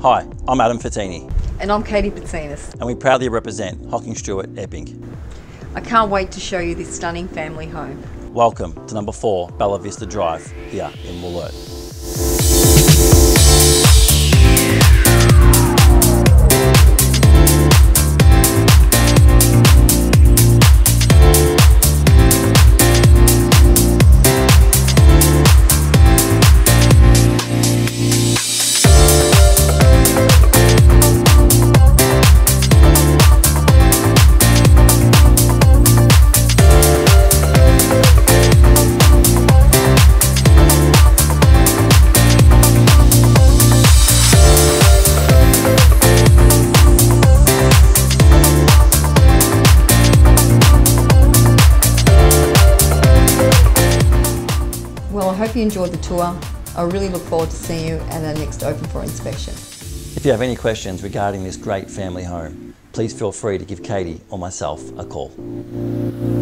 Hi, I'm Adam Fiteni. And I'm Katie Petsinis. And we proudly represent HockingStuart Epping. I can't wait to show you this stunning family home. Welcome to number 4 Bellavista Drive here in Wollert. Well, I hope you enjoyed the tour. I really look forward to seeing you at our next Open for inspection. If you have any questions regarding this great family home, please feel free to give Katie or myself a call.